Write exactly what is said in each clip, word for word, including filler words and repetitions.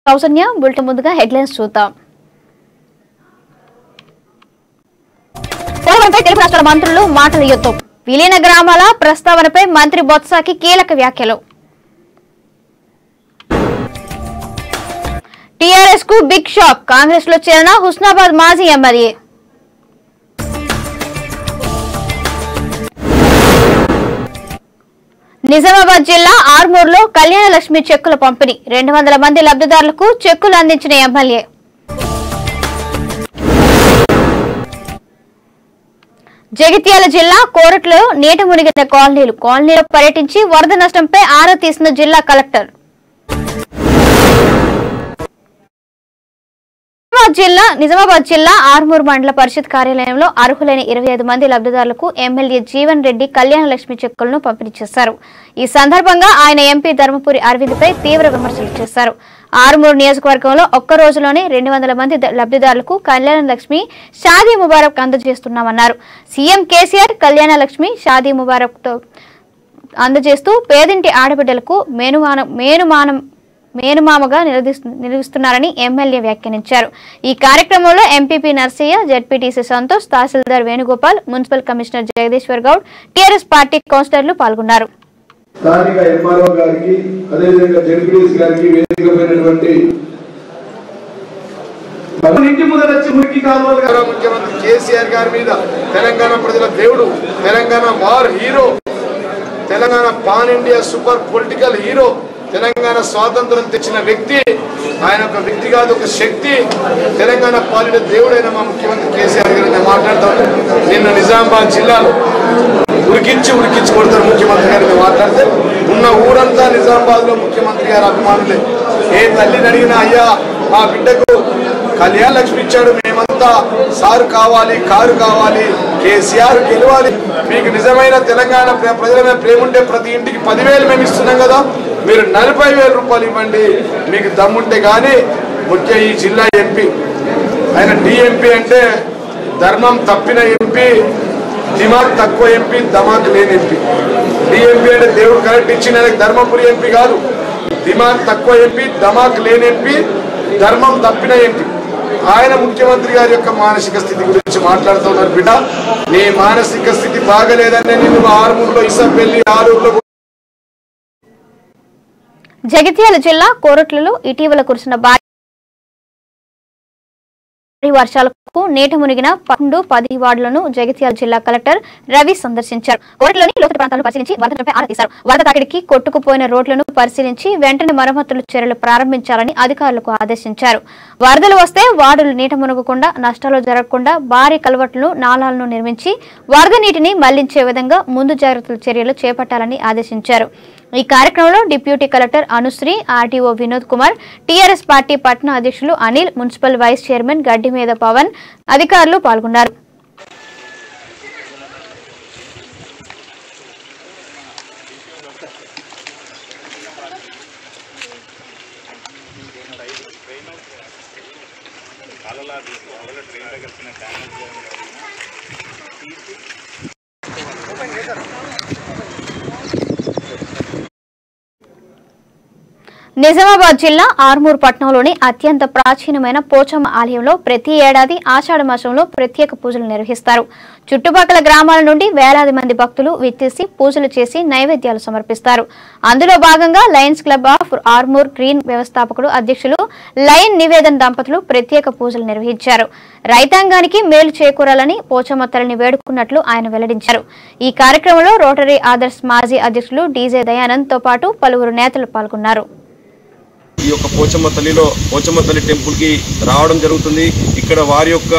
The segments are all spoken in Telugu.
సౌజన్య బులెటిన్ ముందుగా హెడ్లైన్స్ చూద్దాం. పోలవరంపై తెలుగు రాష్ట్రాల మంత్రులు మాటల యుద్ధం. విలీన గ్రామాల ప్రస్తావనపై మంత్రి బొత్సకి కీలక వ్యాఖ్యలు. టీఆర్ఎస్ కు బిగ్ షాక్. కాంగ్రెస్ లో చేరిన హుస్నాబాద్ మాజీ ఎమ్మెల్యే. నిజామాబాద్ జిల్లా ఆర్మూర్లో కళ్యాణ లక్ష్మి చెక్కుల పంపిణీ. రెండు వందల మంది లబ్ధిదారులకు చెక్కులు అందించిన ఎమ్మెల్యే. జగిత్యాల జిల్లా కోరట్లో నీట మునిగిన కాలనీలు. కాలనీలో పర్యటించి వరద నష్టంపై ఆరా తీసిన జిల్లా కలెక్టర్. జిల్లా నిజామాబాద్ జిల్లా ఆర్మూర్ మండల పరిషత్ కార్యాలయంలో అర్హులైన ఇరవై ఐదు మంది లబ్ధిదారులకు ఎమ్మెల్యే జీవన్ రెడ్డి కళ్యాణ లక్ష్మి చెక్కులను పంపిణీ చేశారు. ఈ సందర్భంగా ఆయన ఎంపీ ధర్మపురి అరవింద్ పై తీవ్ర విమర్శలు చేశారు. ఆర్మూర్ నియోజకవర్గంలో ఒక్క రోజులోనే రెండు వందల మంది లబ్ధిదారులకు కళ్యాణ లక్ష్మి షాదీ ముబారక్ అందజేస్తున్నామన్నారు. సీఎం కేసీఆర్ కళ్యాణ లక్ష్మి షాదీ ముబారక్ తో అందజేస్తూ పేదింటి ఆడబిడ్డలకు మేనుమానం మేనుమానం మేనుమామగా నిలుస్తున్నారని ఎమ్మెల్యే వ్యాఖ్యానించారు. ఈ కార్యక్రమంలో ఎంపీపీ నర్సయ్య, జెడ్పీటీసీ సంతోష్, తహసీల్దార్ Venugopal, municipal commissioner Jagadishwar Goud, TRS party కౌన్సిలర్లు పాల్గొన్నారు. ముఖ్యమంత్రి కేసీఆర్ గారి మీద తెలంగాణ ప్రజల దేవుడు, Telangana war hero, Telangana pan India super political hero, Telangana స్వాతంత్రం తెచ్చిన వ్యక్తి. ఆయన ఒక వ్యక్తి కాదు, ఒక శక్తి. తెలంగాణ పాలిట దేవుడైన మా ముఖ్యమంత్రి కేసీఆర్ గారు నేను మాట్లాడతాను. నిన్న నిజామాబాద్ జిల్లాలో ఉరికించి ఉరికించి కొడతారు ముఖ్యమంత్రి గారిని మాట్లాడితే ఉన్న ఊరంతా నిజామాబాద్ లో ముఖ్యమంత్రి గారి అభిమానులే. ఏ తల్లిని అడిగినా అయ్యా మా బిడ్డకు కళ్యాణ లక్ష్మి ఇచ్చాడు, మేమంతా సారు కావాలి, కారు కావాలి, కేసీఆర్ గెలవాలి. మీకు నిజమైన తెలంగాణ ప్రజల మీద ప్రేమ ఉంటే ప్రతి ఇంటికి పదివేలు మేము ఇస్తున్నాం కదా, మీరు నలభై వేల రూపాయలు ఇవ్వండి మీకు దమ్ముంటే. కానీ ముఖ్య ఈ జిల్లా ఎంపీ ఆయన డిఎంపీ అంటే ధర్మం తప్పిన ఎంపీ, దిమాగ్ తక్కువ ఎంపీ, దమాక్ లేని ఎంపీ. డిఎంపీ అంటే దేవుడు కరెక్ట్ ఇచ్చిన ధర్మపురి ఎంపీ కాదు, దిమాగ్ తక్కువ ఎంపీ, దమాక్ లేని ఎంపీ, ధర్మం తప్పిన ఎంపీ. ఆయన ముఖ్యమంత్రి గారి యొక్క మానసిక స్థితి గురించి మాట్లాడుతున్నారు. బిడ్డ నీ మానసిక స్థితి బాగలేదని నేను ఆర్మూర్లో ఇసంపల్లి ఆరూరులో. జగిత్యాల జిల్లా కోరట్లలో ఇటీవల కురిసిన భారీ వర్షాలకు నీట మునిగిన పన్నెండు పది వార్డులను జగిత్యాల జిల్లా కలెక్టర్ రవి సందర్శించారు. కోరట్లోని లోతట్టు ప్రాంతాలను పరిశీలించి వరదలపై ఆరా తీశారు. వరద తాకిడికి కొట్టుకుపోయిన రోడ్లను పరిశీలించి వెంటనే మరమ్మతుల చర్యలు ప్రారంభించాలని అధికారులకు ఆదేశించారు. వరదలు వస్తే వార్డులు నీట మునగకుండా, నష్టాలు జరగకుండా భారీ కల్వర్టులు, నాలాలను నిర్మించి వరద నీటిని మళ్లించే విధంగా ముందు జాగ్రత్తల చర్యలు చేపట్టాలని ఆదేశించారు. ఈ కార్యక్రమంలో deputy collector Anushree, RTO Vinod Kumar, TRS party పట్న అధ్యక్షులు అనిల్, మున్సిపల్ వైస్ చైర్మన్ గడ్డి మీద పవన్ అధికారులు పాల్గొన్నారు. నిజామాబాద్ జిల్లా ఆర్మూర్ పట్టణంలోని అత్యంత ప్రాచీనమైన పోచమ్మ ఆలయంలో ప్రతి ఏడాది ఆషాఢ మాసంలో ప్రత్యేక పూజలు నిర్వహిస్తారు. చుట్టుపక్కల గ్రామాల నుండి వేలాది మంది భక్తులు విచ్చేసి పూజలు చేసి నైవేద్యాలు సమర్పిస్తారు. అందులో భాగంగా lions club of Armoor green వ్యవస్థాపకుడు అధ్యక్షులు లయన్ నివేదన్ దంపతులు ప్రత్యేక పూజలు నిర్వహించారు. రైతాంగానికి మేలు చేకూరాలని పోచమ్మ తల్లిని వేడుకున్నట్లు ఆయన వెల్లడించారు. ఈ కార్యక్రమంలో రోటరీ ఆదర్శ్ మాజీ అధ్యక్షులు డీజే దయానంద్ తో పాటు పలువురు నేతలు పాల్గొన్నారు. ఈ యొక్క పోచమ్మ తల్లిలో పోచమ్మ తల్లి టెంపుల్ కి రావడం జరుగుతుంది. ఇక్కడ వారి యొక్క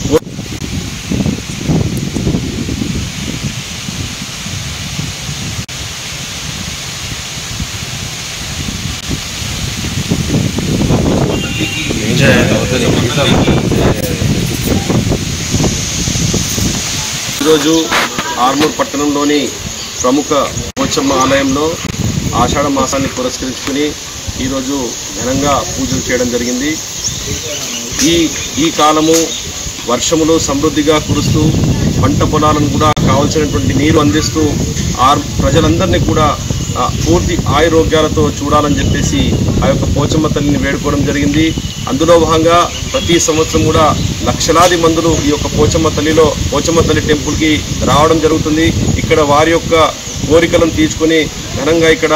ఈరోజు ఆర్మూర్ పట్టణంలోని ప్రముఖ పోచమ్మ ఆలయంలో ఆషాఢ మాసాన్ని పురస్కరించుకుని ఈరోజు ఘనంగా పూజలు చేయడం జరిగింది. ఈ ఈ కాలము వర్షములు సమృద్ధిగా కురుస్తూ పంట పొలాలను కూడా కావాల్సినటువంటి నీరు అందిస్తూ ఆర్ ప్రజలందరినీ కూడా పూర్తి ఆయురోగ్యాలతో చూడాలని చెప్పేసి ఆ యొక్క పోచమ్మ తల్లిని వేడుకోవడం జరిగింది. అందులో భాగంగా ప్రతి సంవత్సరం కూడా లక్షలాది మందులు ఈ యొక్క పోచమ్మ తల్లిలో పోచమ్మ తల్లి టెంపుల్కి రావడం జరుగుతుంది. ఇక్కడ వారి యొక్క కోరికలను తీర్చుకొని ఘనంగా ఇక్కడ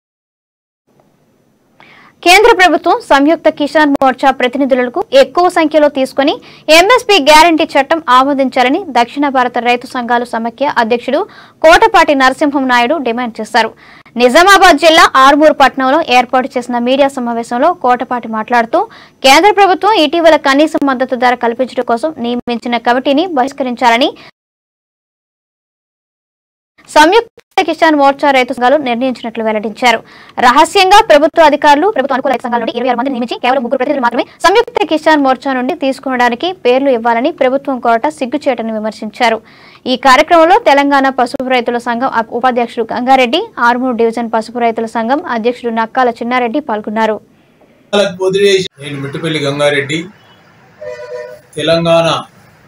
కేంద్ర ప్రభుత్వం సంయుక్త కిసాన్ మోర్చా ప్రతినిధులకు ఎక్కువ సంఖ్యలో తీసుకుని ఎంఎస్పీ గ్యారంటీ చట్టం ఆమోదించాలని దక్షిణ భారత రైతు సంఘాల సమాఖ్య అధ్యక్షుడు కోటపాటి నరసింహం నాయుడు డిమాండ్ చేశారు. నిజామాబాద్ జిల్లా ఆర్మూరు పట్టణంలో ఏర్పాటు చేసిన మీడియా సమావేశంలో కోటపాటి మాట్లాడుతూ కేంద్ర ప్రభుత్వం ఇటీవల కనీస మద్దతు ధర కల్పించడం కోసం నియమించిన కమిటీని బహిష్కరించాలని సంయుక్త కిసాన్ మోర్చా రైతు సంఘాలు నిర్ణయించినట్లు వెల్లడించారు. రహస్యంగా ప్రభుత్వ అధికారులు ప్రభుత్వ అనుకూల రైతు సంఘాల నుండి ఇరవై ఆరు మంది నియమించి కేవలం ముగ్గురు ప్రతినిధులు మాత్రమే సంయుక్త కిసాన్ మోర్చా నుండి తీసుకోవడానికి పేర్లు ఇవ్వాలని ప్రభుత్వం కోరట సిగ్గుచేటని విమర్శించారు. ఈ కార్యక్రమంలో తెలంగాణ పసుపు రైతుల సంఘం ఉపాధ్యక్షుడు గంగారెడ్డి, ఆర్మూరు డివిజన్ పసుపు రైతుల సంఘం అధ్యక్షుడు నక్కాల చిన్నారెడ్డి పాల్గొన్నారు. నేను మిట్టపల్లి గంగారెడ్డి, తెలంగాణ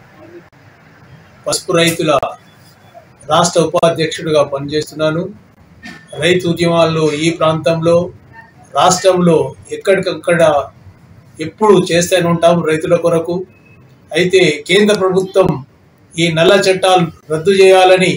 పసుపు రైతుల రాష్ట్ర ఉపాధ్యక్షుడిగా పనిచేస్తున్నాను. రైతు ఉద్యమాల్లో ఈ ప్రాంతంలో రాష్ట్రంలో ఎక్కడికక్కడ ఎప్పుడు చేస్తూనే ఉంటాం రైతుల కొరకు. అయితే కేంద్ర ప్రభుత్వం ఈ నల్ల చట్టాలు రద్దు చేయాలని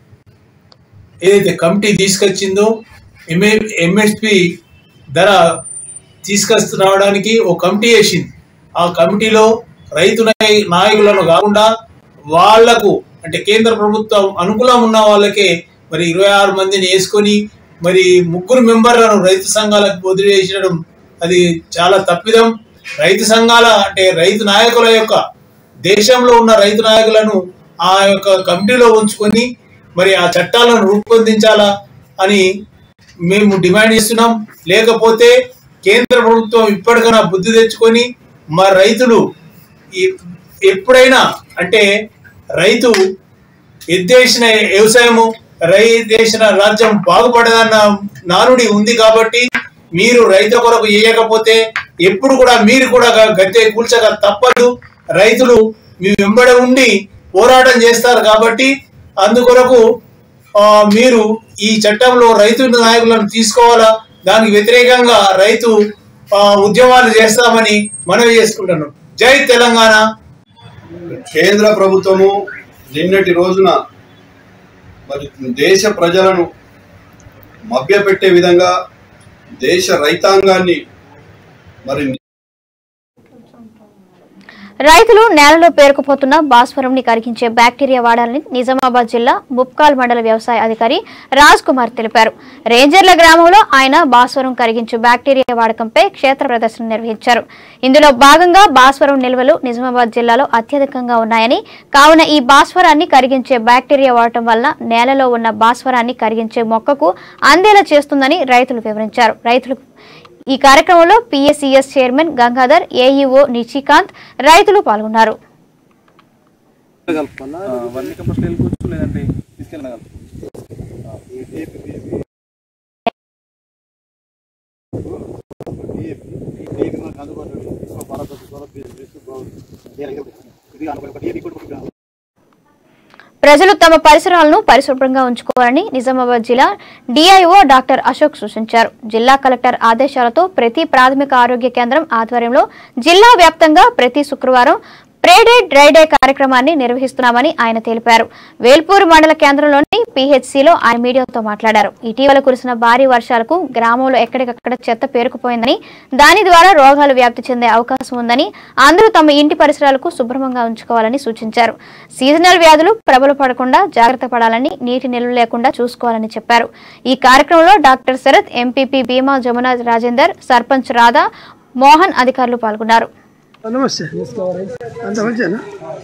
ఏదైతే కమిటీ తీసుకొచ్చిందో ఎంఏ ఎంఎస్పి ధర తీసుకొస్తురావడానికి ఓ కమిటీ వేసింది. ఆ కమిటీలో రైతు నాయకులను కాకుండా వాళ్లకు అంటే కేంద్ర ప్రభుత్వం అనుకూలం ఉన్న వాళ్ళకే మరి ఇరవై ఆరు మందిని వేసుకొని మరి ముగ్గురు మెంబర్లను రైతు సంఘాలకు వదిలేసడం అది చాలా తప్పిదం. రైతు సంఘాల అంటే రైతు నాయకుల యొక్క దేశంలో ఉన్న రైతు నాయకులను ఆ యొక్క కమిటీలో ఉంచుకొని మరి ఆ చట్టాలను రూపొందించాలా అని మేము డిమాండ్ చేస్తున్నాం. లేకపోతే కేంద్ర ప్రభుత్వం ఇప్పటికైనా బుద్ధి తెచ్చుకొని మా రైతులు ఎప్పుడైనా అంటే రైతు ఎద్దేసిన వ్యవసాయము రైతేసిన రాజ్యం బాగుపడదన్న నానుడి ఉంది కాబట్టి మీరు రైతు కొరకు చేయకపోతే ఎప్పుడు కూడా మీరు కూడా గద్దె కూల్చక తప్పదు. రైతులు మీ వెంబడి ఉండి పోరాటం చేస్తారు కాబట్టి అందుకొరకు మీరు ఈ చట్టంలో రైతు నాయకులను తీసుకోవాలా. దానికి వ్యతిరేకంగా రైతు ఉద్యమాలు చేస్తామని మనవి చేసుకుంటున్నాం. జై తెలంగాణ. కేంద్ర ప్రభుత్వము నిన్నటి రోజున మరి దేశ ప్రజలను మభ్యపెట్టే విధంగా దేశ రైతాంగాన్ని మరి రైతులు నేలలో పేరుకుపోతున్న భాస్వరంని కరిగించే బ్యాక్టీరియా వాడాలని నిజామాబాద్ జిల్లా ముప్కాల్ మండల వ్యవసాయ అధికారి రాజ్ కుమార్ తెలిపారు. రేంజర్ల గ్రామంలో ఆయన భాస్వరం కరిగించే బ్యాక్టీరియా వాడకంపై క్షేత్ర ప్రదర్శన నిర్వహించారు. ఇందులో భాగంగా భాస్వరం నిల్వలు నిజామాబాద్ జిల్లాలో అత్యధికంగా ఉన్నాయని, కావున ఈ భాస్వరాన్ని కరిగించే బ్యాక్టీరియా వాడటం వల్ల నేలలో ఉన్న భాస్వరాన్ని కరిగించే మొక్కకు అందేలా చేస్తుందని రైతులు వివరించారు. రైతులు ఈ కార్యక్రమంలో PSCS chairman Gangadhar, AEO Nishikant, రైతులు పాల్గొన్నారు. ప్రజలు తమ పరిసరాలను పరిశుభ్రంగా ఉంచుకోవాలని నిజామాబాద్ జిల్లా డిఐఓ డాక్టర్ అశోక్ సూచించారు. జిల్లా కలెక్టర్ ఆదేశాలతో ప్రతి ప్రాథమిక ఆరోగ్య కేంద్రం ఆధ్వర్యంలో జిల్లా వ్యాప్తంగా ప్రతి శుక్రవారం ప్రేడే డ్రై డే కార్యక్రమాన్ని నిర్వహిస్తున్నామని ఆయన తెలిపారు. వేల్పూరు మండల కేంద్రంలోని పీహెచ్సీలో ఆయన మీడియాతో మాట్లాడారు. ఇటీవల కురిసిన భారీ వర్షాలకు గ్రామంలో ఎక్కడికక్కడ చెత్త పేరుకుపోయిందని, దాని ద్వారా రోగాలు వ్యాప్తి చెందే అవకాశం ఉందని, అందరూ తమ ఇంటి పరిసరాలకు శుభ్రంగా ఉంచుకోవాలని సూచించారు. సీజనల్ వ్యాధులు ప్రబలపడకుండా జాగ్రత్త పడాలని, నీటి నిల్వ లేకుండా చూసుకోవాలని చెప్పారు. ఈ కార్యక్రమంలో డాక్టర్ శరత్, ఎంపీపీ భీమా జమున రాజేందర్, సర్పంచ్ రాధా, మోహన్ అధికారులు పాల్గొన్నారు. నమస్తే. అంత మంచిదేనా?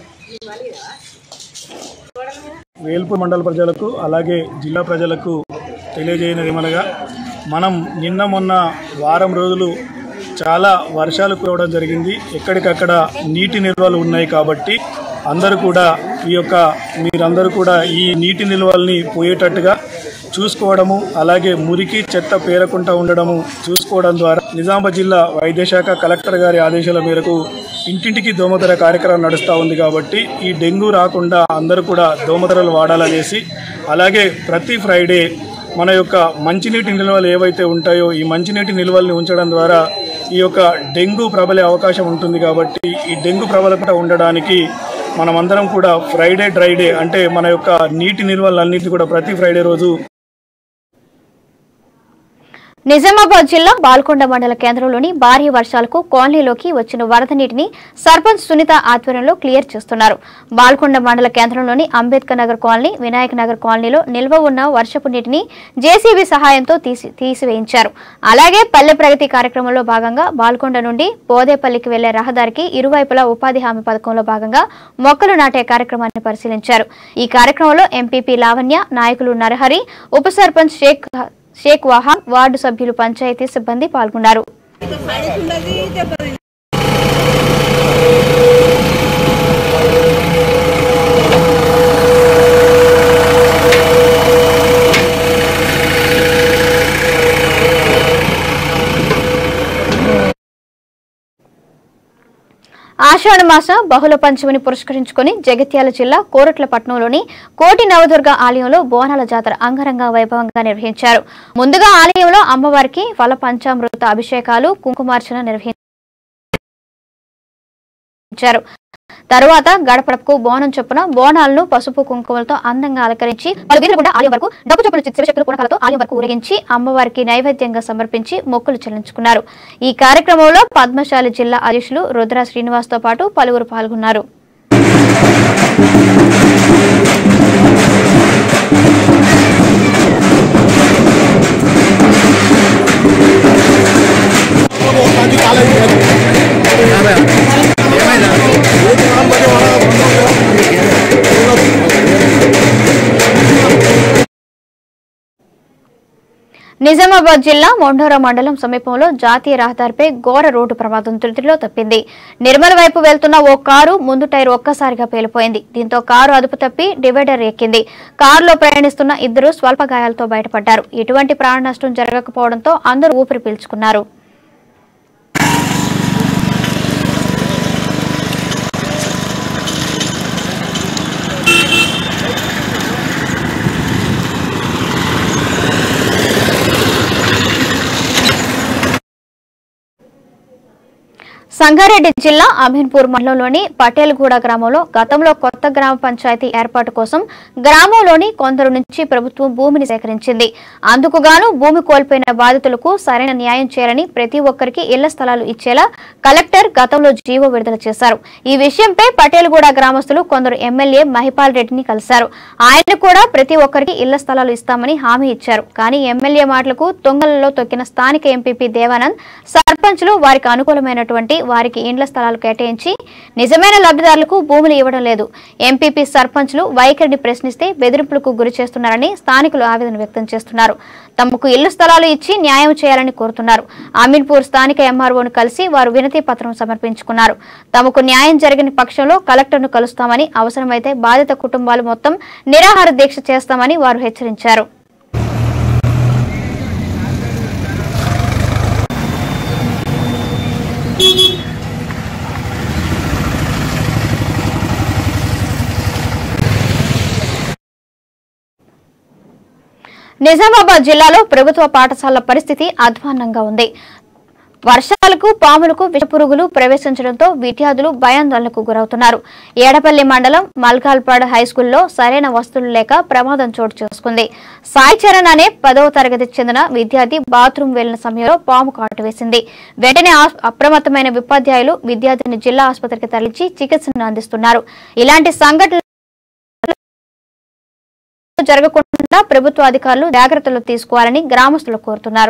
వేల్పూర్ మండల ప్రజలకు అలాగే జిల్లా ప్రజలకు తెలియజేయనిది ఏమనగా, మనం నిన్న మొన్న వారం రోజులు చాలా వర్షాలు కురవడం జరిగింది. ఎక్కడికక్కడ నీటి నిల్వలు ఉన్నాయి కాబట్టి అందరూ కూడా ఈ యొక్క మీరందరూ కూడా ఈ నీటి నిల్వల్ని పోయేటట్టుగా చూసుకోవడము, అలాగే మురికి చెత్త పేరకుండా ఉండడము చూసుకోవడం ద్వారా నిజామాబాద్ జిల్లా వైద్యశాఖ కలెక్టర్ గారి ఆదేశాల మేరకు ఇంటింటికి దోమతెర కార్యక్రమం నడుస్తూ ఉంది. కాబట్టి ఈ డెంగ్యూ రాకుండా అందరూ కూడా దోమతెరలు వాడాలనేసి, అలాగే ప్రతి ఫ్రైడే మన యొక్క మంచినీటి నిల్వలు ఏవైతే ఉంటాయో ఈ మంచినీటి నిల్వల్ని ఉంచడం ద్వారా ఈ యొక్క డెంగ్యూ ప్రబలే అవకాశం ఉంటుంది. కాబట్టి ఈ డెంగ్యూ ప్రబలకుండా ఉండడానికి మనమందరం కూడా ఫ్రైడే డ్రై డే అంటే మన యొక్క నీటి నిల్వలన్నింటినీ కూడా ప్రతి ఫ్రైడే రోజు నిజామాబాద్ జిల్లా బాల్కొండ మండల కేంద్రంలోని భారీ వర్షాలకు కాలనీలోకి వచ్చిన వరద నీటిని సర్పంచ్ సునీత ఆధ్వర్యంలో క్లియర్ చేస్తున్నారు. బాల్కొండ మండల కేంద్రంలోని అంబేద్కర్ నగర్ కాలనీ, వినాయక్ నగర్ కాలనీలో నిల్వ ఉన్న వర్షపు నీటిని జేసీబీ సహాయంతో తీసి తీసివేయించారు. అలాగే పల్లె ప్రగతి కార్యక్రమంలో భాగంగా బాల్కొండ నుండి పోదేపల్లికి వెళ్లే రహదారికి ఇరువైపులా ఉపాధి హామీ పథకంలో భాగంగా మొక్కలు నాటే కార్యక్రమాన్ని పరిశీలించారు. ఈ కార్యక్రమంలో ఎంపీపీ లావణ్య, నాయకులు నరహరి, ఉప సర్పంచ్ షేక్ షేక్ వహాబ్, వార్డు సభ్యులు, పంచాయతీ సిబ్బంది పాల్గొన్నారు. ఆషాఢ మాస బహుళ పంచమిని పురస్కరించుకుని జగిత్యాల జిల్లా కోరట్లపట్నంలోని కోటి నవదుర్గ ఆలయంలో బోనాల జాతర అంగరంగ వైభవంగా నిర్వహించారు. ముందుగా ఆలయంలో అమ్మవారికి ఫల పంచామృత అభిషేకాలు, కుంకుమార్చన నిర్వహించారు. తరువాత గడపడకు బోనం చొప్పున బోనాలను పసుపు కుంకుమలతో అందంగా అలంకరించి పలుగిరిగుండా ఆలయం వరకు డబ్బు చొప్పున శివశక్తుల పునకాలతో ఆలయం వరకు ఊరేగించి అమ్మవారికి నైవేద్యంగా సమర్పించి మొక్కులు చెల్లించుకున్నారు. ఈ కార్యక్రమంలో పద్మశాలి జిల్లా అధ్యక్షులు రుద్ర శ్రీనివాస్ తో పాటు పలువురు పాల్గొన్నారు. నిజామాబాద్ జిల్లా మొండోరా మండలం సమీపంలో జాతీయ రహదారిపై ఘోర రోడ్డు ప్రమాదం త్రుటిలో తప్పింది. నిర్మల్ వైపు వెళ్తున్న ఓ కారు ముందు టైర్ ఒక్కసారిగా పేలిపోయింది. దీంతో కారు అదుపు తప్పి డివైడర్ ఎక్కింది. కారులో ప్రయాణిస్తున్న ఇద్దరు స్వల్ప గాయాలతో బయటపడ్డారు. ఎటువంటి ప్రాణ నష్టం జరగకపోవడంతో అందరూ ఊపిరి పీల్చుకున్నారు. సంగారెడ్డి జిల్లా అమీన్పూర్ మండలంలోని పటేల్గూడ గ్రామంలో గతంలో కొత్త గ్రామ పంచాయతీ ఏర్పాటు కోసం గ్రామంలోని కొందరు నుంచి ప్రభుత్వం భూమిని సేకరించింది. అందుకుగాను భూమి కోల్పోయిన బాధితులకు సరైన న్యాయం చేయాలని ప్రతి ఒక్కరికి ఇళ్ల స్థలాలు ఇచ్చేలా కలెక్టర్ గతంలో జీవో విడుదల చేశారు. ఈ విషయంపై పటేల్గూడ గ్రామస్తులు కొందరు ఎమ్మెల్యే మహిపాల్ రెడ్డిని కలిశారు. ఆయన కూడా ప్రతి ఒక్కరికి ఇళ్ల స్థలాలు ఇస్తామని హామీ ఇచ్చారు. కానీ ఎమ్మెల్యే మాటలకు తొంగలలో తొక్కిన స్థానిక ఎంపీపీ దేవానంద్ సర్పంచ్లు వారికి అనుకూలమైనటువంటి వారికి ఇండ్ల స్థలాలు కేటాయించి నిజమైన లబ్ధిదారులకు భూములు ఇవ్వడం లేదు. ఎంపీపీ సర్పంచ్లు వైఖరిని ప్రశ్నిస్తే బెదిరింపులకు గురి చేస్తున్నారని స్థానికులు ఆవేదన వ్యక్తం చేస్తున్నారు. తమకు ఇళ్ల స్థలాలు ఇచ్చి న్యాయం చేయాలని కోరుతున్నారు. అమీన్పూర్ స్థానిక ఎంఆర్ఓను కలిసి వారు వినతి పత్రం సమర్పించుకున్నారు. తమకు న్యాయం జరిగిన పక్షంలో కలెక్టర్ను కలుస్తామని, అవసరమైతే బాధిత కుటుంబాలు మొత్తం నిరాహార దీక్ష చేస్తామని వారు హెచ్చరించారు. నిజామాబాద్ జిల్లాలో ప్రభుత్వ పాఠశాలల పరిస్థితి అధ్వాన్నంగా ఉంది. వర్షాలకు పాములకు విషపురుగులు ప్రవేశించడంతో విద్యార్థులు భయాందోళనకు గురవుతున్నారు. ఏడపల్లి మండలం మల్కాల్పాడ్ హైస్కూల్లో సరైన వస్తువులు లేక ప్రమాదం చోటు చేసుకుంది. సాయి చరణ్ అనే పదవ తరగతికి చెందిన విద్యార్థి బాత్రూమ్ వెళ్లిన సమయంలో పాము కాటు వేసింది. వెంటనే అప్రమత్తమైన ఉపాధ్యాయులు విద్యార్థిని జిల్లా ఆసుపత్రికి తరలించి చికిత్సను అందిస్తున్నారు. ఇలాంటి సంఘటనలు జరగకుండా ప్రభుత్వ అధికారులు జాగ్రత్తలు తీసుకోవాలని గ్రామస్తులు కోరుతున్నారు.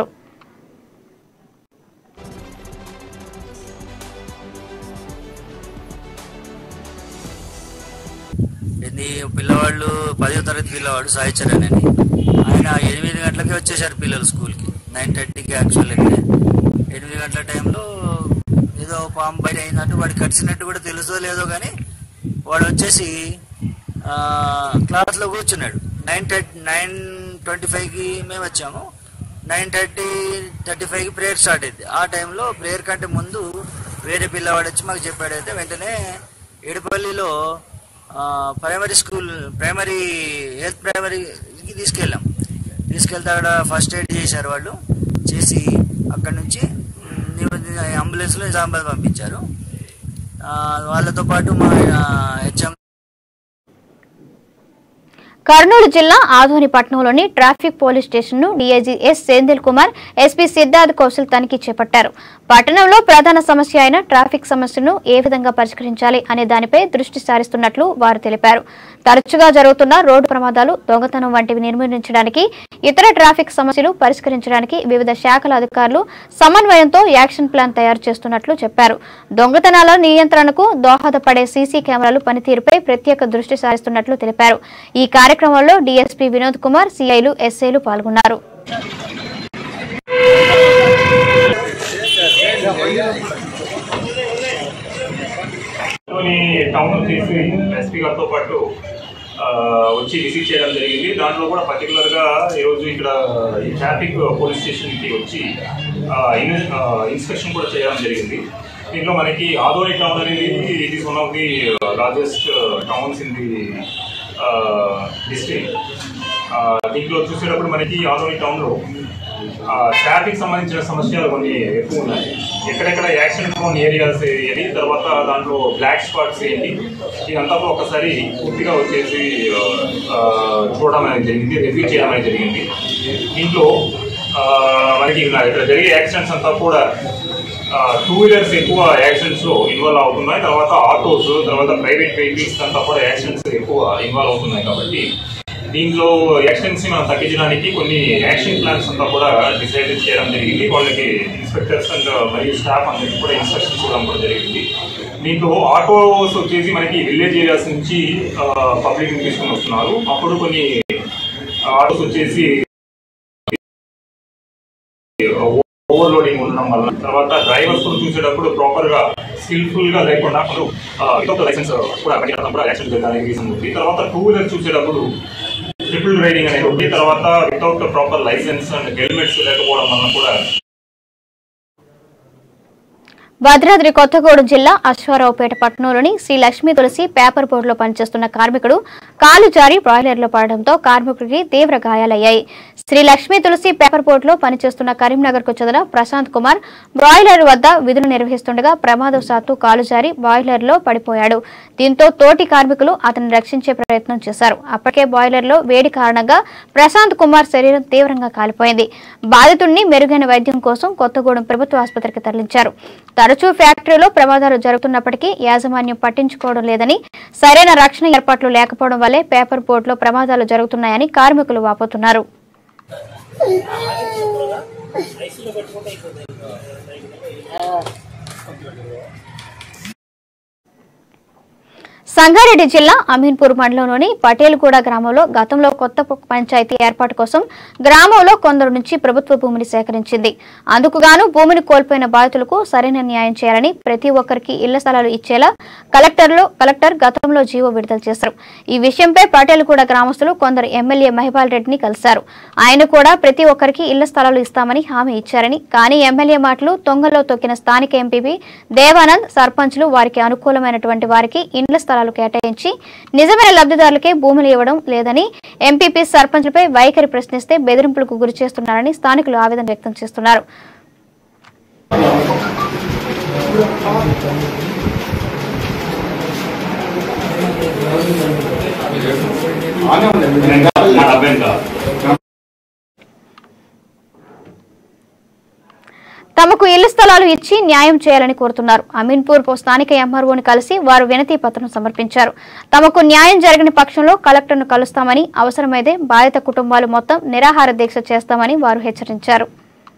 పిల్లవాళ్ళు పదో తరగతి పిల్లవాడు సాయి చరణ్ అని ఆయన ఎనిమిది గంటలకి వచ్చేసారు పిల్లలు స్కూల్కి. నైన్ థర్టీకి యాక్చువల్ అయితే ఎనిమిది గంటల టైంలో ఏదో పాము బయట అయినట్టు వాడికి కడిచినట్టు కూడా తెలుసో లేదో కానీ వాడు వచ్చేసి క్లాస్లో కూర్చున్నాడు. నైన్ థర్టీ నైన్ ట్వంటీ ఫైవ్కి మేము వచ్చాము. నైన్ థర్టీ థర్టీ ఫైవ్కి ప్రేయర్ స్టార్ట్ అయింది. ఆ టైంలో ప్రేయర్ కంటే ముందు వేరే పిల్లవాడు వచ్చి మాకు చెప్పాడైతే వెంటనే ఏడుపల్లిలో ప్రైమరీ స్కూల్ ప్రైమరీ హెల్త్ ప్రైమరీకి తీసుకెళ్ళాం. తీసుకెళ్తే అక్కడ ఫస్ట్ ఎయిడ్ చేశారు వాళ్ళు. చేసి అక్కడి నుంచి అంబులెన్స్లో నిజామాబాద్ పంపించారు. వాళ్ళతో పాటు మా హెచ్ఎం కర్నూలు జిల్లా ఆదోని పట్టణంలోని ట్రాఫిక్ పోలీస్ స్టేషన్ ను DIG S Senthil Kumar, SP Siddharth Kaushal తనిఖీ చేపట్టారు. పట్టణంలో ప్రధాన సమస్య అయిన ట్రాఫిక్ సమస్యను ఏ విధంగా పరిష్కరించాలి అనే దానిపై దృష్టి సారిస్తున్నట్లు వారు తెలిపారు. తరచుగా జరుగుతున్న రోడ్డు ప్రమాదాలు, దొంగతనం వంటివి నిర్మూలించడానికి, ఇతర ట్రాఫిక్ సమస్యలు పరిష్కరించడానికి వివిధ శాఖల అధికారులు సమన్వయంతో యాక్షన్ ప్లాన్ తయారు చేస్తున్నట్లు చెప్పారు. దొంగతనాల నియంత్రణకు దోహదపడే సీసీ కెమెరాలు పనితీరుపై ప్రత్యేక దృష్టి సారిస్తున్నట్లు తెలిపారు. ఈ కార్యక్రమంలో డీఎస్పీ వినోద్ కుమార్, సిఐలు, ఎస్ఐలు పాల్గొన్నారు. టౌన్ వచ్చేసి ఎస్పీ గారితో పాటు వచ్చి విజిట్ చేయడం జరిగింది. దాంట్లో కూడా పర్టికులర్గా ఈరోజు ఇక్కడ ఈ ట్రాఫిక్ పోలీస్ స్టేషన్కి వచ్చి ఇన్స్పెక్షన్ కూడా చేయడం జరిగింది. దీంట్లో మనకి ఆదోని టౌన్ అనేది it is one of the largest towns in the district. దీంట్లో చూసేటప్పుడు మనకి ఆదోని టౌన్లో ట్రాఫిక్ సంబంధించిన సమస్యలు కొన్ని ఎక్కువ ఉన్నాయి. ఎక్కడెక్కడ యాక్సిడెంట్ ప్రోన్ ఏరియాస్ ఏది, తర్వాత దాంట్లో బ్లాక్ స్పాట్స్ ఏంటి, ఇదంతా ఒకసారి పూర్తిగా వచ్చేసి చూడడం అనేది జరిగింది, రివ్యూ చేయడం అనేది జరిగింది. దీంట్లో మనకి ఇక్కడ జరిగే యాక్సిడెంట్స్ అంతా కూడా టూ వీలర్స్ ఎక్కువ యాక్సిడెంట్స్లో ఇన్వాల్వ్ అవుతున్నాయి. తర్వాత ఆటోస్, తర్వాత ప్రైవేట్ వెహికల్స్ అంతా కూడా యాక్సిడెంట్స్ ఎక్కువ ఇన్వాల్వ్ అవుతున్నాయి. కాబట్టి దీంట్లో యాక్సిడెంట్స్ మనం తగ్గించడానికి కొన్ని యాక్షన్ ప్లాన్స్ అంతా కూడా డిసైడ్ చేయడం జరిగింది. వాళ్ళకి ఇన్స్పెక్టర్స్ అండ్ మరియు స్టాఫ్ అందరికీ కూడా ఇన్స్ట్రక్షన్స్ ఇవ్వడం కూడా జరిగింది. దీంట్లో ఆటోస్ వచ్చేసి మనకి విలేజ్ ఏరియాస్ నుంచి పబ్లిక్ తీసుకుని వస్తున్నారు. అప్పుడు కొన్ని ఆటోస్ వచ్చేసి ఓవర్లోడింగ్ ఉండడం వల్ల, తర్వాత డ్రైవర్స్ కూడా చూసేటప్పుడు ప్రాపర్ గా స్కిల్ఫుల్ గా లేకుండా వితౌట్ లైసెన్స్ కూడా కూడా యాక్సిడెంట్ జరగడానికి రీజన్ ఉంది. తర్వాత టూ వీలర్ చూసేటప్పుడు ట్రిపుల్ రైడింగ్ అనేది ఉంది. తర్వాత without proper licence and helmets లేకపోవడం వల్ల కూడా. భద్రాద్రి కొత్తగూడెం జిల్లా అశ్వారావుపేట పట్టణంలోని శ్రీ లక్ష్మీ తులసి పేపర్ బోర్డులో పనిచేస్తున్న కార్మికుడు కాలు జారి బ్రాయిలర్లో పడడంతో కార్మికుడికి తీవ్ర గాయాలయ్యాయి. శ్రీ లక్ష్మీ తులసి పేపర్ బోర్డులో పనిచేస్తున్న కరీంనగర్ కు చెందిన ప్రశాంత్ కుమార్ బ్రాయిలర్ వద్ద విధులు నిర్వహిస్తుండగా ప్రమాదవశాత్తు కాలు జారి బాయిలర్ లో పడిపోయాడు. దీంతో తోటి కార్మికులు అతన్ని రక్షించే ప్రయత్నం చేశారు. అప్పటికే బాయిలర్ లో వేడి కారణంగా ప్రశాంత్ కుమార్ శరీరం తీవ్రంగా కాలిపోయింది. బాధితుడిని మెరుగైన వైద్యం కోసం కొత్తగూడెం ప్రభుత్వ ఆసుపత్రికి తరలించారు. తరచూ ఫ్యాక్టరీలో ప్రమాదాలు జరుగుతున్నప్పటికీ యాజమాన్యం పట్టించుకోవడం లేదని, సరైన రక్షణ ఏర్పాట్లు లేకపోవడం వల్లే పేపర్ బోర్డులో ప్రమాదాలు జరుగుతున్నాయని కార్మికులు వాపోతున్నారు. సంగారెడ్డి జిల్లా అమీన్పూర్ మండలంలోని పటేల్గూడ గ్రామంలో గతంలో కొత్త పంచాయతీ ఏర్పాటు కోసం గ్రామంలో కొందరు నుంచి ప్రభుత్వ భూమిని సేకరించింది. అందుకుగాను భూమిని కోల్పోయిన బాధితులకు సరైన న్యాయం చేయాలని, ప్రతి ఒక్కరికి ఇళ్ల స్థలాలు ఇచ్చేలా కలెక్టర్లో కలెక్టర్ గతంలో జీవో విడుదల చేశారు. ఈ విషయంపై పటేల్గూడ గ్రామస్తులు కొందరు ఎమ్మెల్యే మహిపాల్ రెడ్డిని కలిశారు. ఆయన కూడా ప్రతి ఒక్కరికి ఇళ్ల స్థలాలు ఇస్తామని హామీ ఇచ్చారని, కానీ ఎమ్మెల్యే మాటలు తొంగలో తొక్కిన స్థానిక ఎంపీపీ దేవానంద్, సర్పంచ్లు వారికి అనుకూలమైనటువంటి వారికి ఇండ్ల స్థలాలు కేటాయించి నిజమైన లబ్ధిదారులకే భూములు ఇవ్వడం లేదని, ఎంపీపీ సర్పంచ్లపై వైఖరి ప్రశ్నిస్తే బెదిరింపులకు గురి చేస్తున్నారని స్థానికులు ఆవేదన వ్యక్తం చేస్తున్నారు. తమకు ఇళ్ల స్థలాలు ఇచ్చి న్యాయం చేయాలని కోరుతున్నారు. అమీన్పూర్ స్థానిక ఎంఆర్ఓని కలిసి వారు వినతి పత్రం సమర్పించారు. తమకు న్యాయం జరగని పక్షంలో కలెక్టర్ను కలుస్తామని, అవసరమైతే బాధిత కుటుంబాలు మొత్తం నిరాహార దీక్ష చేస్తామని వారు హెచ్చరించారు.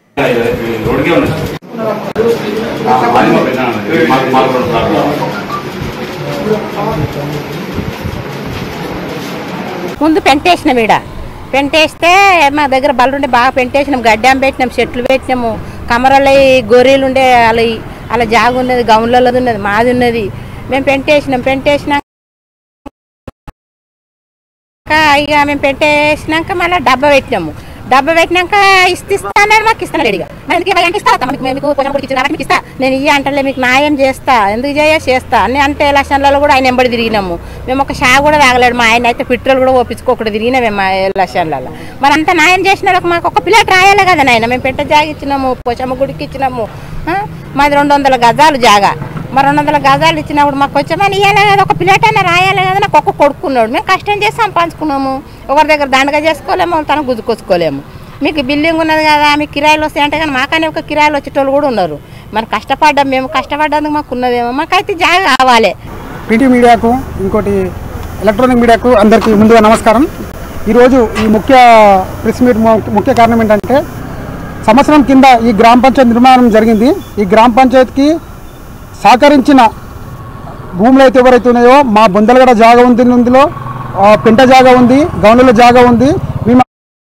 ముందు పెంటేసిన వీడ పెంటేస్తే మా దగ్గర బలుండే బాగా పెంటేసినాం, గడ్డాం పెట్టినాం, చెట్లు పెట్టినాము, కమరలు గొర్రెలు ఉండే అలా అలా జాగ ఉన్నది, గౌన్లలో ఉన్నది, మాది ఉన్నది. మేము పెంటేసినాం పెంటేసినాక ఇక మేము పెట్టేసినాక మళ్ళీ డబ్బా పెట్టినాము. డబ్బా పెట్టినాక ఇస్తే ఇస్తాను మాకు ఇస్తాను ఇక ఎందుకు ఇవ్వాలంటే ఇస్తా మనకి మీకు కొంచెం ఇచ్చిన మీకు ఇస్తా నేను ఇయ్య అంటే మీకు న్యాయం చేస్తా ఎందుకు చేయ చేస్తా అని అంటే ఎలక్షన్లలో కూడా ఆయన ఎంబడి తిరిగినాము మేము ఒక షా కూడా తాగలేడు మా ఆయన అయితే పెట్రోల్ కూడా ఒప్పించుకోకుండా తిరిగినా మేము ఎలక్షన్లలో మరి అంత న్యాయం చేసిన వాళ్ళకి మాకు ఒక ప్లేట్ రాయాలి కదా నాయన మేము పెట్ట జాగా ఇచ్చినాము పోచమ్మ గుడికి ఇచ్చినాము మాది రెండు వందల గజాలు జాగా మరి రెండు వందల గజాలు ఇచ్చినప్పుడు మాకు వచ్చామని ఇవ్వాలి కదా ఒక ప్లేట్ అయినా రాయాలి కదా నాకు ఒక్క కొడుకున్నాడు మేము కష్టం చేసి సంపాదించుకున్నాము ఒకరి దగ్గర దండగా చేసుకోలేము తను గుద్దుకొచ్చుకోలేము మీకు బిల్డింగ్ ఉన్నది కదా మీకు కిరాయిలు వస్తాయంటే కానీ మాకనే ఒక కిరాయిలు వచ్చేటోళ్ళు కూడా ఉన్నారు మరి కష్టపడ్డాం మేము కష్టపడ్డానికి మాకు ఉన్నదేమో మాకైతే జాగా కావాలి. ప్రింట్ మీడియాకు ఇంకోటి ఎలక్ట్రానిక్ మీడియాకు అందరికీ ముందుగా నమస్కారం. ఈరోజు ఈ ముఖ్య ప్రెస్ మీట్ ముఖ్య కారణం ఏంటంటే సంవత్సరం కింద ఈ గ్రామ పంచాయతీ నిర్మాణం జరిగింది. ఈ గ్రామ పంచాయతీకి సహకరించిన భూములు అయితే ఎవరైతే ఉన్నాయో మా బొందలగడ జాగా ఉంది, ఇందులో పెంట జాగా ఉంది, గౌనుల జాగా ఉంది. మేము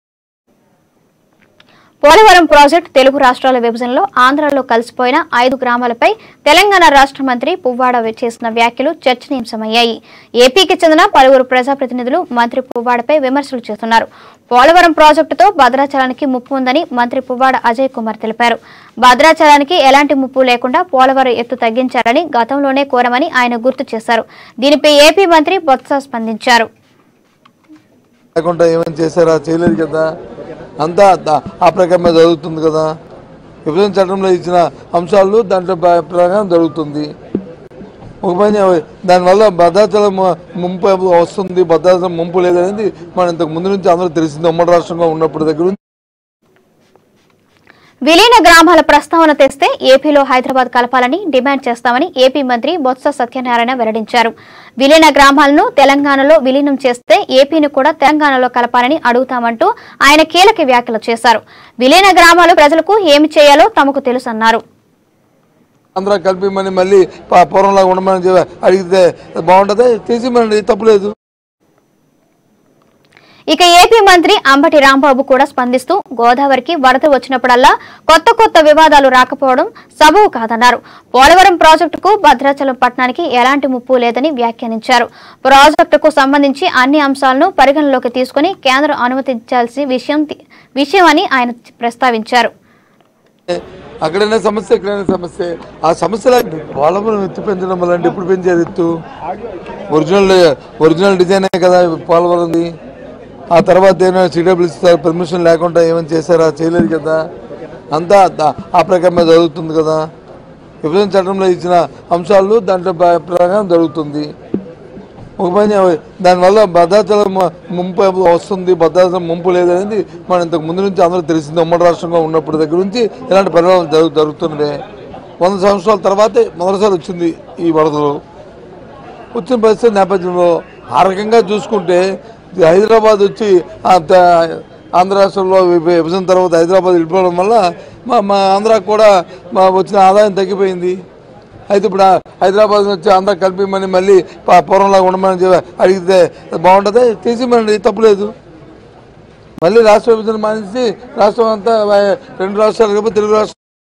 పోలవరం ప్రాజెక్టు తెలుగు రాష్ట్రాల విభజనలో ఆంధ్రలో కలిసిపోయిన ఐదు గ్రామాలపై తెలంగాణ రాష్ట్ర మంత్రి పువ్వాడ చేసిన వ్యాఖ్యలు చర్చనీయాంశమయ్యాయి. ఏపీకి చెందిన పలువురు ప్రజాప్రతినిధులు మంత్రి పువ్వాడపై విమర్శలు చేస్తున్నారు. పోలవరం ప్రాజెక్టుతో భద్రాచలానికి ముప్పు ఉందని మంత్రి పువ్వాడ అజయ్ కుమార్ తెలిపారు. భద్రాచలానికి ఎలాంటి ముప్పు లేకుండా పోలవరం ఎత్తు తగ్గించాలని గతంలోనే కోరమని ఆయన గుర్తు చేశారు. దీనిపై ఏపీ మంత్రి బొత్స స్పందించారు. అంతా ఆ ప్రకారమే జరుగుతుంది కదా. విభజన చట్టంలో ఇచ్చిన అంశాలు దాంట్లో ప్రకారం జరుగుతుంది. ఒక పని దానివల్ల భద్రాచలం ముంపు వస్తుంది, భద్రాచలం ముంపు లేదనేది మనం ఇంతకు ముందు నుంచి అందరూ తెలిసింది. ఉమ్మడి రాష్ట్రంగా ఉన్నప్పుడు దగ్గర విలీన గ్రామాల ప్రస్తావన తెస్తే ఏపీలో హైదరాబాద్ కలపాలని డిమాండ్ చేస్తామని ఏపీ మంత్రి బొత్స సత్యనారాయణ వెల్లడించారు. విలీన గ్రామాలను తెలంగాణలో విలీనం చేస్తే ఏపీని కూడా తెలంగాణలో కలపాలని అడుగుతామంటూ ఆయన కీలక వ్యాఖ్యలు చేశారు. విలీన గ్రామాలు ప్రజలకు ఏమి చేయాలో తమకు తెలుసన్నారు. ఆంధ్ర కలిపిమని మళ్ళీ పూర్వంలాగా ఉండమని అడిగితే బాగుంటుంది, చేసి తప్పులేదు. ఇక ఏపీ మంత్రి అంబటి రాంబాబు కూడా స్పందిస్తూ గోదావరికి వరద వచ్చినప్పుడల్లా కొత్త కొత్త వివాదాలు రాకపోవడం సబబు కాదన్నారు. పోలవరం ప్రాజెక్టుకు భద్రాచలం పట్టణానికి ఎలాంటి ముప్పు లేదని వ్యాఖ్యానించారు. ప్రాజెక్టుకు సంబంధించి అన్ని అంశాలను పరిగణలోకి తీసుకుని కేంద్రం అనుమతించాల్సిన విషయం విషయం అని ఆయన ప్రస్తావించారు. అక్కడైనా సమస్య ఎక్కడైనా సమస్య ఆ సమస్యల పోలవరం ఎత్తు పెంచడం వల్ల ఎప్పుడు పెంచారు ఎత్తు? ఒరిజినల్ ఒరిజినల్ డిజైనే కదా పోలవరంది. ఆ తర్వాత ఏమైనా సిడబ్ల్యూసీ పర్మిషన్ లేకుండా ఏమైనా చేశారా? చేయలేదు కదా. అంతా ఆ ప్రకారమే జరుగుతుంది కదా. విభజన చట్టంలో ఇచ్చిన అంశాలు దాంట్లో ప్రకారం జరుగుతుంది. ఒక పని దానివల్ల భద్రాచలం ముంపు వస్తుంది, భద్రాచలం ముంపు లేదనేది మనం ఇంతకు ముందు నుంచి అందరూ తెలిసింది. ఉమ్మడి రాష్ట్రంగా ఉన్నప్పుడు దగ్గర నుంచి ఇలాంటి పరిణామాలు జరుగు జరుగుతున్నాయి. వంద సంవత్సరాల తర్వాతే మొదటిసారి వచ్చింది ఈ వరదలు. వచ్చిన పరిస్థితి నేపథ్యంలో ఆ రకంగా చూసుకుంటే హైదరాబాద్ వచ్చి ఆంధ్ర రాష్ట్రంలో విభజన తర్వాత హైదరాబాద్ వెళ్ళిపోవడం వల్ల మా మా ఆంధ్రాకు కూడా మా వచ్చిన ఆదాయం తగ్గిపోయింది. అయితే ఇప్పుడు హైదరాబాద్ వచ్చి ఆంధ్ర కలిపిమని మళ్ళీ పూర్వంలాగా ఉండమని అడిగితే బాగుంటుంది, చేసి తప్పులేదు. మళ్ళీ రాష్ట్ర విభజన మానేసి రాష్ట్రం అంతా రెండు రాష్ట్రాలు కాబట్టి తెలుగు రాష్ట్రం.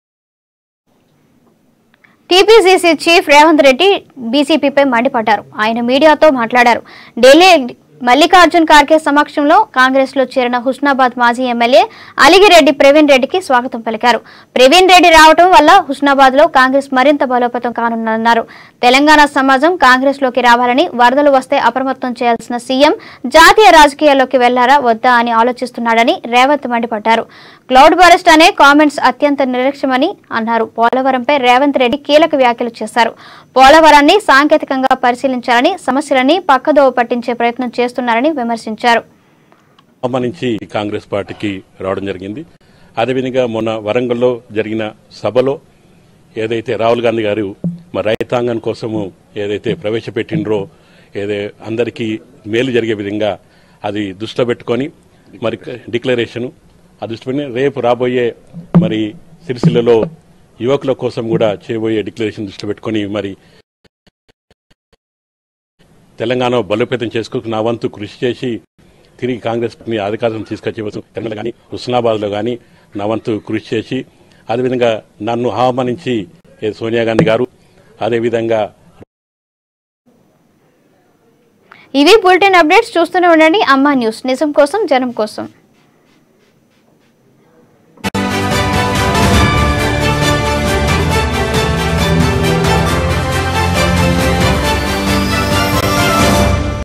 టీపీసీసీ చీఫ్ రేవంత్ రెడ్డి బీజేపీపై మండిపడ్డారు. ఆయన మీడియాతో మాట్లాడారు. ఢిల్లీ మల్లికార్జున్ ఖార్గే సమక్షంలో కాంగ్రెస్ లో చేరిన హుస్నాబాద్ మాజీ ఎమ్మెల్యే అలిగిరెడ్డి ప్రవీణ్ రెడ్డికి స్వాగతం పలికారు. ప్రవీణ్ రెడ్డి రావడం వల్ల హుస్నాబాద్ లో కాంగ్రెస్ మరింత బలోపేతం కానుందన్నారు. తెలంగాణ సమాజం కాంగ్రెస్ లోకి రావాలని, వరదలు వస్తే అప్రమత్తం చేయాల్సిన సీఎం జాతీయ రాజకీయాల్లోకి వెళ్లారా వద్దా అని ఆలోచిస్తున్నాడని రేవంత్ మండిపడ్డారు. క్లౌడ్ బరెస్ట్ అనే కామెంట్స్ అత్యంత నిర్లక్ష్యమని అన్నారు. పోలవరంపై రేవంత్ రెడ్డి కీలక వ్యాఖ్యలు చేశారు. పోలవరాన్ని సాంకేతికంగా పరిశీలించాలని, సమస్యలని పక్కదోవ పట్టించే ప్రయత్నం చేస్తున్నారని విమర్శించారు. నుంచి కాంగ్రెస్ పార్టీకి రావడం జరిగింది. అదేవిధంగా మొన్న వరంగల్లో జరిగిన సభలో ఏదైతే రాహుల్ గాంధీ గారు మరి రైతాంగం కోసము ఏదైతే ప్రవేశపెట్టినరో, ఏదే అందరికీ మేలు జరిగే విధంగా అది దృష్టిలో పెట్టుకొని మరి డిక్లరేషన్ ఆ దృష్టి పెట్టి రేపు రాబోయే మరి సిరిసిల్లలో యువకుల కోసం కూడా చేయబోయే డిక్లరేషన్ దృష్టి పెట్టుకొని మరి తెలంగాణ బలోపేతం చేసుకుని నా వంతు కృషి చేసి తిరిగి కాంగ్రెస్ అధికారం తీసుకొచ్చే తెలంగాణ కానీ హుస్నాబాద్ లో కానీ నా వంతు కృషి చేసి అదేవిధంగా నన్ను ఆహ్వానించి సోనియా గాంధీ గారు అదేవిధంగా ఇవి బులెటిన్ అప్డేట్స్ చూస్తూనే ఉండండి. అమ్మా న్యూస్, నిజం కోసం జనం కోసం.